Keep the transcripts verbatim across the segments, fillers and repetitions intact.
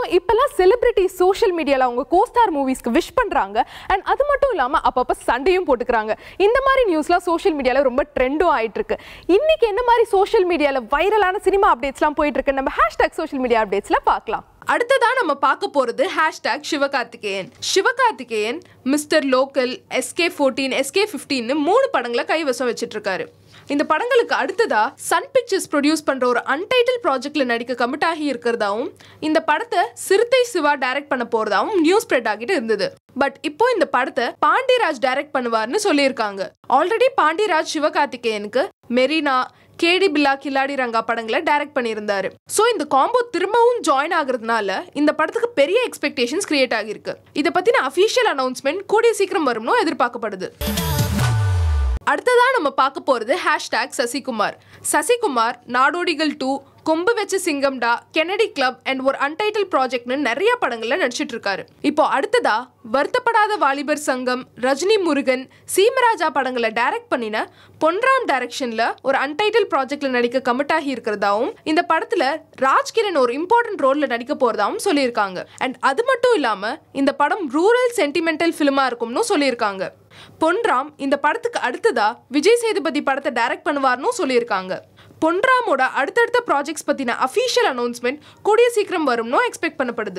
இப்பெல்லாம் celebrity social மீடியால அவங்க கோஸ்டார் மூவிஸ்க்கு விஷ் பண்றாங்க அண்ட் அது மட்டும் இல்லாம அப்பப்ப சண்டையும் போட்டுக்கிறாங்க. இந்த மாதிரி நியூஸ்லாம் சோஷியல் மீடியால ரொம்ப ட்ரெண்டும் ஆயிட்டு இருக்கு. இன்னைக்கு என்ன மாதிரி சோஷியல் மீடியால வைரலான சினிமா அப்டேட்ஸ்லாம் போயிட்டு இருக்கு நம்ம ஹேஷ்டாக் சோஷியல் மீடியா அப்டேட்ஸ்ல பார்க்கலாம். அடுத்ததா நம்ம பார்க்க போறது hashtag Sivakarthikeyan. Sivakarthikeyan Mister Local, SK பதினான்கு, எஸ்கே பதினைந்து மூணு படங்களை கைவசம் வச்சிட்டு இருக்காரு. இந்த படங்களுக்கு அடுத்ததா சன் பிக்சர்ஸ் ப்ரொடியூஸ் பண்ற ஒரு அன்டைட்டில் ப்ராஜெக்ட்ல நடிக்க கமிட் ஆகி இருக்கிறதாவும் இந்த படத்தை சிறுத்தை சிவா டைரக்ட் பண்ண போறதாவும் நியூஸ் ஸ்ப்ரெட் ஆகிட்டு இருந்தது. பட் இப்போ இந்த படத்தை பாண்டிராஜ் டைரக்ட் பண்ணுவார்னு சொல்லியிருக்காங்க. ஆல்ரெடி பாண்டிராஜ் சிவகார்த்திகேயனுக்கு மெரினா, கேடி பில்லா, கில்லாடி ரங்கா படங்களை டைரக்ட் பண்ணியிருந்தாரு. ஸோ இந்த காம்போ திரும்பவும் ஜாயின் ஆகுறதுனால இந்த படத்துக்கு பெரிய எக்ஸ்பெக்டேஷன்ஸ் கிரியேட் ஆகிருக்கு. இதை பத்தின அஃபிஷியல் அனௌன்ஸ்மெண்ட் கூடிய சீக்கிரம் வரும்னு எதிர்பார்க்கப்படுது. அடுத்ததா நம்ம பார்க்க போறது hashtag Sasikumar. Sasikumar Naadodigal two, Kombu Vacha Singamda, Kennedy Club and ஒரு அன்டைட்டில் ப்ராஜெக்ட்னு நிறைய படங்கள்ல நடிச்சிட்டு இருக்காரு. இப்போ அடுத்ததா வருத்தப்படாத வாலிபர் சங்கம், ரஜினி முருகன், சீமராஜா படங்களை டைரக்ட் பண்ணின பொன்ராம் டைரக்ஷன்ல ஒரு அன்டைட்டில் ப்ராஜெக்ட்ல நடிக்க கமிட் ஆகி இருக்கிறதாவும் இந்த படத்துல ராஜ்கிரண் ஒரு இம்பார்ட்டன்ட் ரோல்ல நடிக்க போறதாவும் சொல்லியிருக்காங்க. அண்ட் அது மட்டும் இல்லாம இந்த படம் ரூரல் சென்டிமெண்டல் ஃபிலிமா இருக்கும்னு சொல்லியிருக்காங்க. பொன்ராம் இந்த படத்துக்கு அடுத்ததா விஜய் சேதுபதி படத்தை டைரக்ட் பண்ணுவார்னு சொல்லியிருக்காங்க. பொன்ராமோட அடுத்தடுத்த ப்ராஜெக்ட்ஸ் பத்தின அஃபிஷியல் அனௌன்ஸ்மெண்ட் கூடிய சீக்கிரம் வரும்னு எக்ஸ்பெக்ட் பண்ணப்படுது.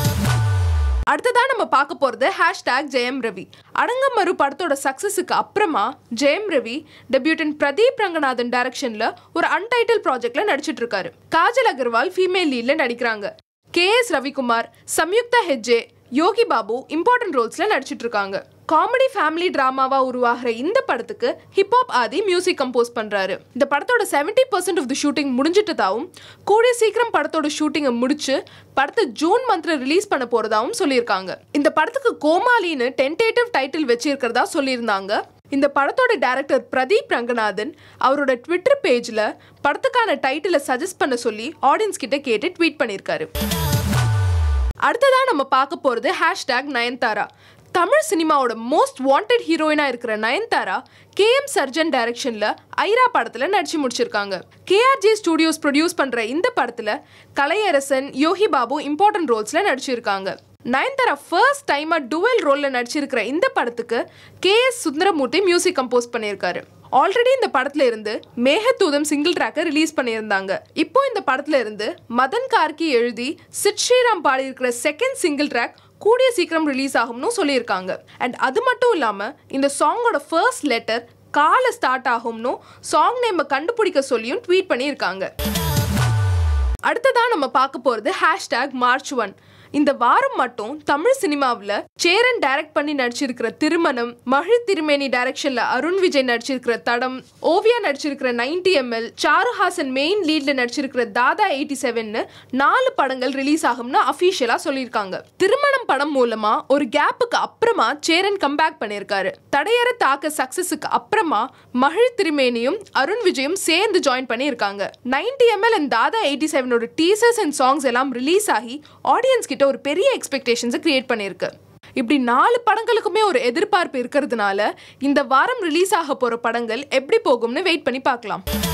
அடுத்ததா நம்ம பார்க்க போறது ஹேஷ்டாக் ஜெயம் ரவி. அடங்கமரு படத்தோட சக்சஸுக்கு அப்புறமா ஜெயம் ரவி டெபியூட்டன் பிரதீப் ரங்கநாதன் டைரக்ஷன்ல ஒரு அன்டைட்டில் ப்ராஜெக்ட்ல நடிச்சிட்டு இருக்காரு. காஜல் அகர்வால் ஃபீமேல் லீட்ல நடிக்கிறாங்க. கே எஸ் ரவிக்குமார், சம்யுக்தா ஹெஜ்ஜே, யோகி பாபு இம்பார்ட்டன்ட் ரோல்ஸ்ல நடிச்சிட்டு இருக்காங்க. காமெடி ஃபேமிலி டிராமாவா உருவாகிற இந்த படத்துக்கு ஹிப்ஹாப் ஆதி மியூசிக் கம்போஸ் பண்றாரு. இந்த படத்தோட seventy percent of the shooting முடிஞ்சிட்டதாவும் கூடிய சீக்கிரம் படத்தோட ஷூட்டிங்கை முடிச்சு படத்தை ஜூன் மந்த்ல ரிலீஸ் பண்ண போறதாவும் சொல்லியிருக்காங்க. இந்த படத்துக்கு கோமாளின்னு டென்டேட்டிவ் டைட்டில் வச்சிருக்கிறதா சொல்லியிருந்தாங்க. இந்த படத்தோட டைரக்டர் பிரதீப் ரங்கநாதன் அவரோட ட்விட்டர் பேஜ்ல படத்துக்கான டைட்டிலை சஜஸ்ட் பண்ண சொல்லி ஆடியன்ஸ் கிட்ட கேட்டு ட்வீட் பண்ணியிருக்காரு. அடுத்ததா நம்ம பார்க்க போறது ஹேஷ்டாக் நயன்தாரா. தமிழ் சினிமாவோட மோஸ்ட் வாண்டட் ஹீரோயினா இருக்கிற நயன்தாரா கே எம் சர்ஜன் டைரக்ஷன்ல ஐரா படத்துல நடிச்சு முடிச்சிருக்காங்க. K R J studios produce பண்ற இந்த படத்துல கலையரசன், யோகி பாபு இம்பார்ட்டன்ட் ரோல்ஸ்ல நடிச்சிருக்காங்க. நயன்தாரா ஃபர்ஸ்ட் டைமா டுவெல் ரோல்ல நடிச்சிருக்கிற இந்த படத்துக்கு K S Sundaramurthy music compose பண்ணியிருக்காரு. ஆல்ரெடி இந்த படத்துல இருந்து மேகதூதம் சிங்கிள் ட்ராக்கை ரிலீஸ் பண்ணியிருந்தாங்க. இப்போ இந்த படத்துல இருந்து மதன் கார்கி எழுதி சித் ஸ்ரீராம் பாடி இருக்கிற செகண்ட் சிங்கிள் ட்ராக் கூடிய சீக்கிரம் ரிலீஸ் ஆகும்னு சொல்லியிருக்காங்க. அண்ட் அது மட்டும் இல்லாம இந்த சாங்கோட ஃபர்ஸ்ட் லெட்டர் கால ஸ்டார்ட் ஆகும்னு சாங் நேமை கண்டுபிடிக்க சொல்லியும் ட்வீட் பண்ணியிருக்காங்க. அடுத்ததான் நம்ம பார்க்க போறது ஹேஷ்டாக் மார்ச் ஒன். இந்த வாரம் மட்டும் தமிழ் சினிமாவில் சேரன் டைரக்ட் பண்ணி நடிச்சிருக்கிற திருமணம், மகிழ் திருமேனி டைரக்ஷன்ல அருண் விஜய் நடிச்சிருக்கிற தடம், ஓவியா நடிச்சிருக்கிற நைன்டி எம்எல், சாருஹாசன் மெயின் லீட்ல நடிச்சிருக்கிற தாதா எயிட்டி செவன் நாலு படங்கள் ரிலீஸ் ஆகும்னு அபிஷியலா சொல்லியிருக்காங்க. திருமணம் படம் மூலமா ஒரு கேப்புக்கு அப்புறமா சேரன் கம்பேக் பண்ணியிருக்காரு. தடையற தாக்க சக்சஸுக்கு அப்புறமா மகிழ் திருமேனியும் அருண் விஜயும் சேர்ந்து ஜாயின் பண்ணியிருக்காங்க. Ninety ML and Dhadha eighty செவனோட டீசர்ஸ் அண்ட் சாங்ஸ் எல்லாம் ரிலீஸ் ஆகி ஆடியன்ஸ் கிட்ட ஒரு பெரிய எக்ஸ்பெக்டேஷன்ஸை கிரியேட் பண்ணியிருக்கு. இப்படி நாலு படங்களுக்குமே ஒரு எதிர்பார்ப்பு இருக்கிறதுனால இந்த வாரம் ரிலீஸ் ஆக போற படங்கள் எப்படி போகும்னு வெயிட் பண்ணி பார்க்கலாம்.